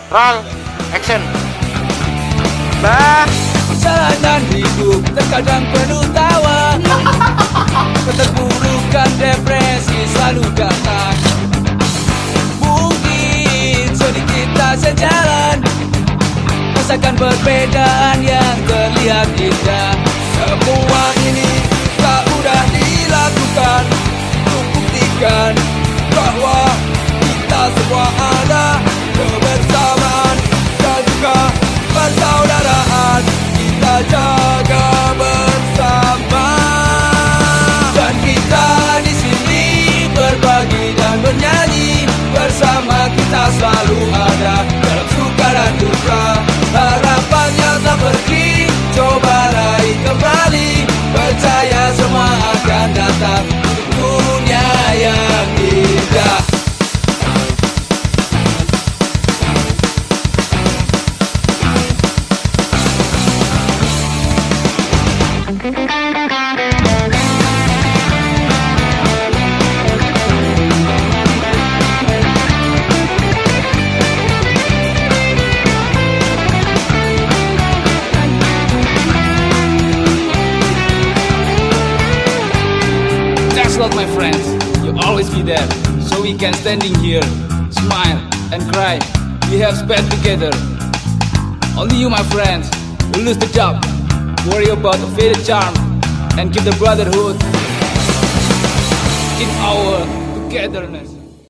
Roll, action. Perjalanan hidup terkadang penuh tawa, keterpurukan depresi selalu datang. Mungkin sedikit kita sejalan, rasakan perbedaan yang terlihat indah. Semua ini tak mudah dilakukan, untuk buktikan bahwa kita semua ada kebersamaan dan juga persaudaraan. Kita jaga bersama, dan kita di sini berbagi dan bernyanyi bersama. Kita selalu ada dalam suka dan duka. Harapannya tak pergi, coba raih kembali. Percaya semua akan datang untuk dunia yang indah. Thanks a lot, my friends. You'll always be there, so we can standing here, smile and cry. We have spent together. Only you, my friends, will lose the job. Worry about the faded charm and keep the brotherhood in our togetherness.